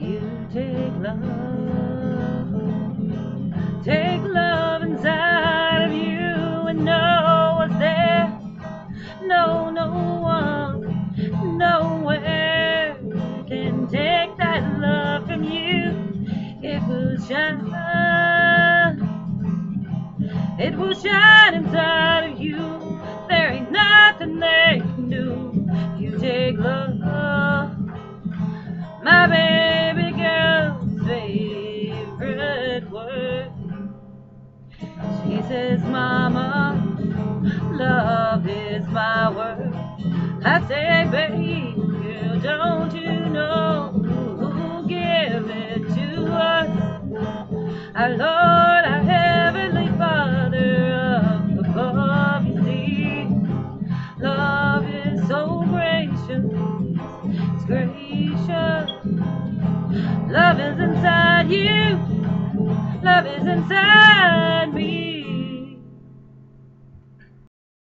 You take love inside of you, and no one's there, no one, nowhere can take that love from you. It will shine inside of you. There ain't nothing they can do. You take love, my baby girl's favorite word. She says, Mama, love is my word. I say, baby girl, don't you know who gave it to us? Our Lord, our Heavenly Father up above. You see, love is so gracious, it's gracious. Love is inside you, love is inside